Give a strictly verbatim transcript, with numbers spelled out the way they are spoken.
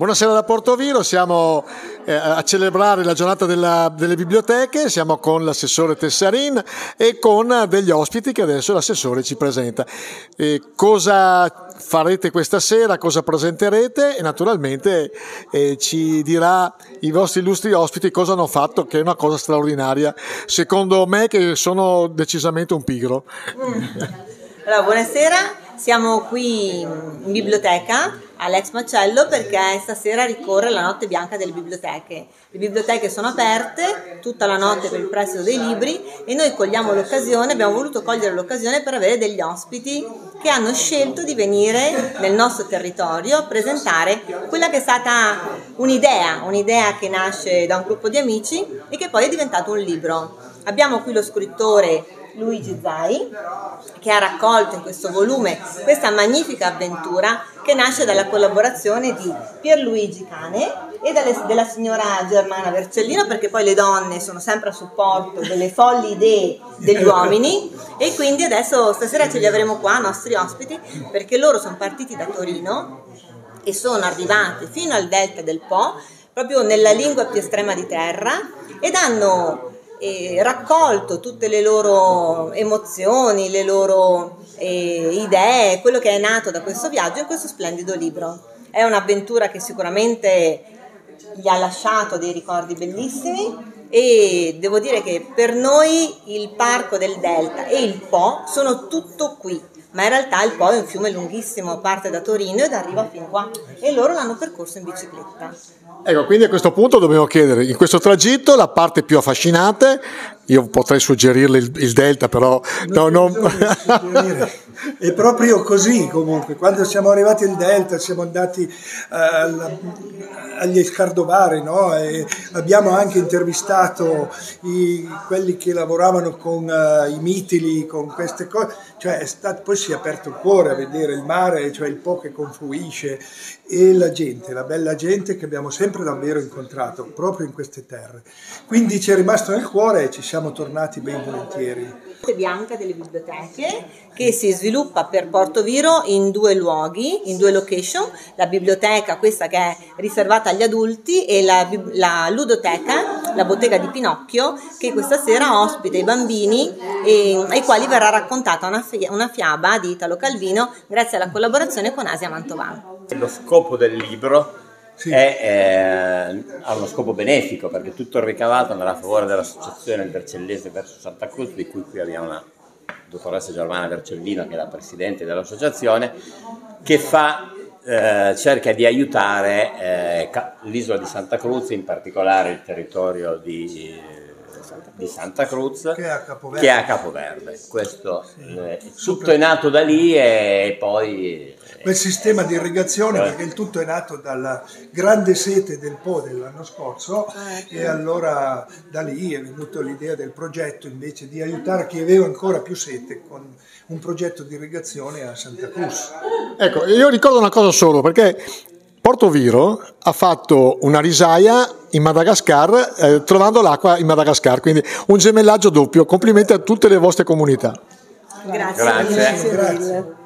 Buonasera da Portoviro, siamo eh, a celebrare la giornata della, delle biblioteche, siamo con l'assessore Tessarin e con degli ospiti che adesso l'assessore ci presenta. Eh, cosa farete questa sera, cosa presenterete e naturalmente eh, ci dirà i vostri illustri ospiti cosa hanno fatto, che è una cosa straordinaria, secondo me che sono decisamente un pigro. Allora, buonasera, siamo qui in biblioteca all'Ex Macello perché stasera ricorre la notte bianca delle biblioteche. Le biblioteche sono aperte tutta la notte per il prestito dei libri e noi cogliamo l'occasione, abbiamo voluto cogliere l'occasione per avere degli ospiti che hanno scelto di venire nel nostro territorio a presentare quella che è stata un'idea, un'idea che nasce da un gruppo di amici e che poi è diventato un libro. Abbiamo qui lo scrittore Luigi Zai, che ha raccolto in questo volume questa magnifica avventura che nasce dalla collaborazione di Pierluigi Cane e dalle, della signora Germana Vercellino, perché poi le donne sono sempre a supporto delle folli idee degli uomini e quindi adesso stasera ce li avremo qua, nostri ospiti, perché loro sono partiti da Torino e sono arrivati fino al delta del Po, proprio nella lingua più estrema di terra, ed hanno E raccolto tutte le loro emozioni, le loro eh, idee, quello che è nato da questo viaggio in questo splendido libro. È un'avventura che sicuramente gli ha lasciato dei ricordi bellissimi e devo dire che per noi il Parco del Delta e il Po sono tutto qui, ma in realtà il Po è un fiume lunghissimo, parte da Torino ed arriva fin qua e loro l'hanno percorso in bicicletta. Ecco, quindi a questo punto dobbiamo chiedere, in questo tragitto la parte più affascinante, io potrei suggerirle il, il Delta, però non no, no. È proprio così comunque, quando siamo arrivati al Delta siamo andati uh, agli Escardovari, no? E abbiamo anche intervistato i, quelli che lavoravano con uh, i mitili, con queste cose, cioè è stato, poi si è aperto il cuore a vedere il mare, cioè il Po che confluisce e la gente, la bella gente che abbiamo sempre davvero incontrato proprio in queste terre, quindi ci è rimasto nel cuore e ci siamo tornati ben volentieri. Bianca delle biblioteche che si sviluppa per Portoviro in due luoghi, in due location, la biblioteca questa che è riservata agli adulti e la, la ludoteca, la bottega di Pinocchio, che questa sera ospita i bambini e, ai quali verrà raccontata una, una fiaba di Italo Calvino grazie alla collaborazione con Asia Mantovano. Lo scopo del libro Sì. È, eh, ha uno scopo benefico perché tutto il ricavato andrà a favore dell'associazione Vercellese verso Santa Cruz, di cui qui abbiamo una dottoressa Germana Vercellino che è la presidente dell'associazione, che fa, eh, cerca di aiutare eh, l'isola di Santa Cruz, in particolare il territorio di, di Santa Cruz che è a Capoverde. Che è a Capoverde. Questo, sì. eh, tutto è nato da lì e poi quel sistema di irrigazione, perché il tutto è nato dalla grande sete del Po dell'anno scorso e allora da lì è venuta l'idea del progetto invece di aiutare chi aveva ancora più sete con un progetto di irrigazione a Santa Cruz. Ecco, io ricordo una cosa solo, perché Portoviro ha fatto una risaia in Madagascar eh, trovando l'acqua in Madagascar, quindi un gemellaggio doppio. Complimenti a tutte le vostre comunità. Grazie. Grazie. Grazie.